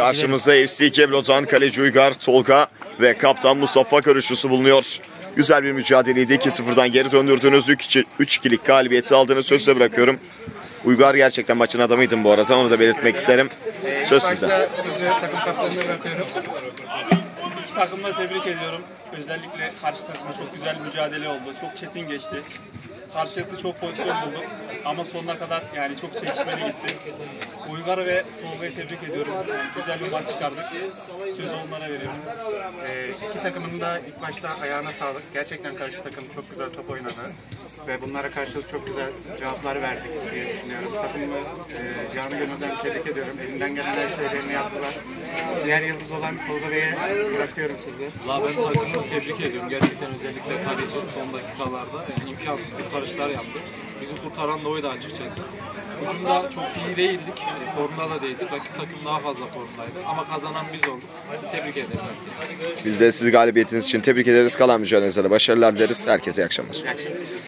Karşımızda FC Keblo'dan kaleci Uygar, Tolga ve kaptan Mustafa Karışusu bulunuyor. Güzel bir mücadeleydi. 2-0'dan geri döndürdünüz. 3-2'lik galibiyeti aldığını sözle bırakıyorum. Uygar gerçekten maçın adamıydın bu arada. Onu da belirtmek isterim. Söz sizde. Sözü takım kaptanına bırakıyorum. İki takımı da tebrik ediyorum. Özellikle karşı takıma çok güzel mücadele oldu. Çok çetin geçti. Karşılıklı çok pozisyon bulduk. Ama sonuna kadar yani çok çekişmeli gitti. Uygar ve Tolga'yı tebrik ediyorum. Güzel bir maç çıkardık. Sözü onlara veriyorum. İki takımın da ilk başta ayağına sağlık. Gerçekten karşı takım çok güzel top oynadı. Ve bunlara karşılık çok güzel cevaplar verdik diye düşünüyorum. Takımı canı gönülden tebrik ediyorum. Elinden gelen her şeylerini yaptılar. Diğer yıldız olan Tolga Bey'e bırakıyorum sizi. Ben takımı tebrik ediyorum. Gerçekten özellikle kaleci son dakikalarda imkansız kurtarışlar yaptı. Bizi kurtaran da oydu açıkçası. Ucunda çok iyi değildik. Formda da değildik. Rakip takım daha fazla formdaydı. Ama kazanan biz olduk. Tebrik ederim herkese. Biz de sizi galibiyetiniz için tebrik ederiz. Kalan mücadelenizlere başarılar dileriz. Herkese iyi akşamlar.